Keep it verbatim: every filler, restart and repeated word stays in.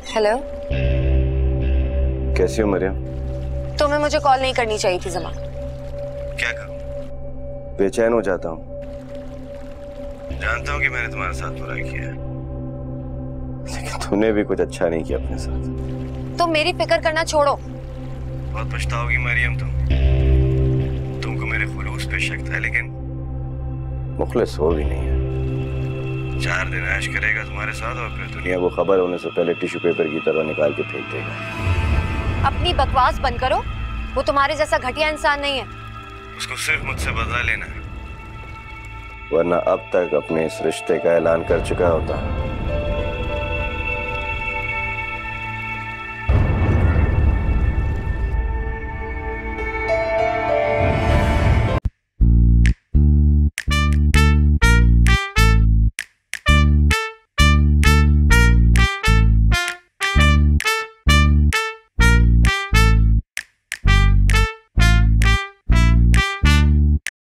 Hello, कैसी हो मरियम? तुम्हें मुझे कॉल नहीं करनी चाहिए थी जमा। क्या करूं? बेचैन हो जाता हूं। जानता हूं कि मैंने तुम्हारे साथ बुरा किया है, लेकिन तुमने भी कुछ अच्छा नहीं किया अपने साथ। तुम मेरी फिक्र करना छोड़ो। बहुत पछताओगी मरियम तुम। तुमको मेरे खुलूस पे शक था, लेकिन मुखलिस हो भी नहीं है। चार दिन ऐश करेगा तुम्हारे साथ और फिर दुनिया को खबर होने से पहले टिश्यू पेपर की तरह निकाल के फेंक देगा। अपनी बकवास बंद करो। वो तुम्हारे जैसा घटिया इंसान नहीं है। उसको सिर्फ मुझसे बदला लेना है, वरना अब तक अपने इस रिश्ते का ऐलान कर चुका होता।